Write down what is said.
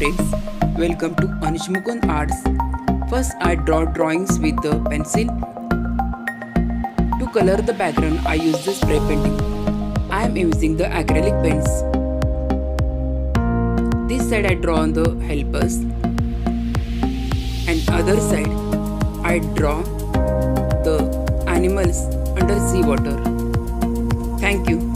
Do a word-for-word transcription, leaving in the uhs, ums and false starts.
friends, welcome to Anishmukund Arts. First I draw drawings with the pencil. To color the background I use the spray painting. I am using the acrylic paints. This side I draw on the helpers and other side I draw the animals under sea water. Thank you.